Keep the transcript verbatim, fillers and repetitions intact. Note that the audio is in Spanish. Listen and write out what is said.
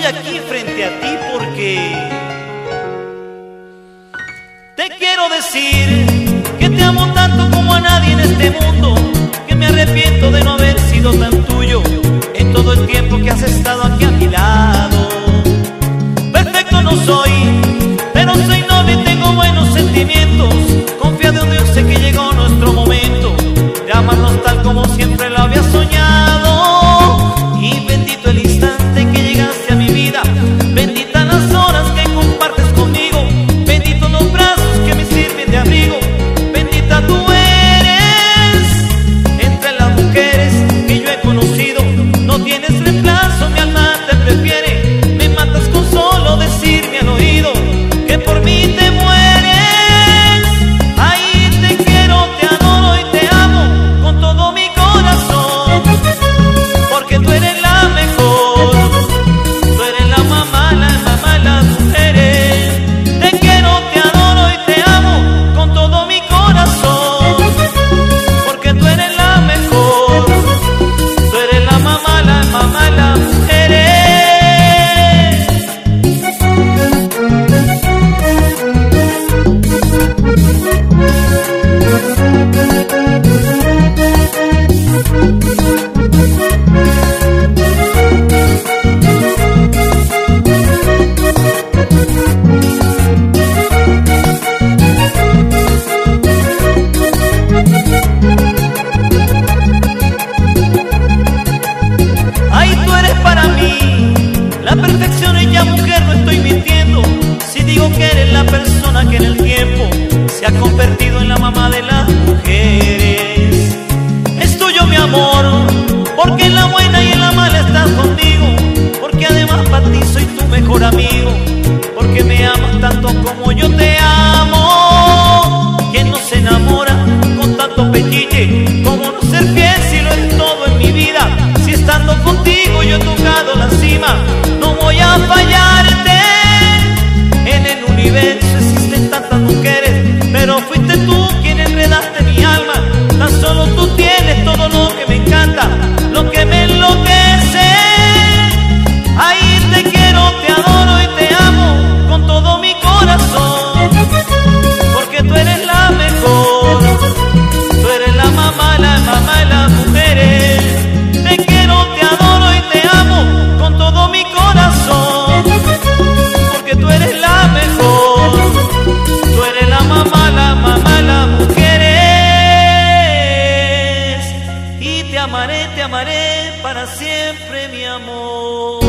estoy aquí frente a ti porque te quiero decir que te amo tanto como a nadie en este mundo, que me arrepiento de no haber sido tan tuyo en todo el tiempo que has estado aquí a mi lado. Perfecto no soy, pero soy noble y tengo buenos sentimientos. Confiado en Dios, sé que llegó nuestro momento de amarnos tal como siempre lo había soñado. Y bendito el instante que llegaste a mi vida, benditas las horas que compartes conmigo, benditos los brazos que me sirven de abrigo. Bendita tú eres entre las mujeres que yo he conocido, no tienes reemplazo, mi alma te prefiere. Me matas con solo decirme al oído que por mí te mueres. Ahí te quiero, te adoro y te amo con todo mi corazón, porque tú eres la mejor, tú eres la mamá, la mamá de las mujeres. Te quiero, te adoro y te amo con todo mi corazón, porque tú eres la mejor, tú eres la mamá, la mamá de las mujeres. Ay, tú eres para mí la perfección y ya mujer no estoy mintiendo si digo que eres la persona que en el tiempo se ha convertido en la mamá de las mujeres. Es tuyo mi amor, porque en la buena y en la mala estás conmigo, porque además para ti soy tu mejor amigo, porque me amas tanto como yo te amo. ¿Quién no se enamora con tanto pechiche? ¿Cómo no ser fiel si lo es todo en mi vida? Si estando contigo yo he tocado la cima, no voy a fallarte. En el universo existen tantas mujeres, pero fuiste tú quien enredaste mi alma. Tan solo tú tienes todo lo que me encanta, lo que me enloquece. Ahí te quiero, te adoro y te amo con todo mi corazón, porque tú eres la mejor, tú eres la mamá, la mamá de las mujeres. Te quiero, te adoro y te amo con todo mi corazón, porque tú eres la mejor, tú eres la mamá, la mamá de las mujeres. Y te amaré, te amaré para siempre, mi amor.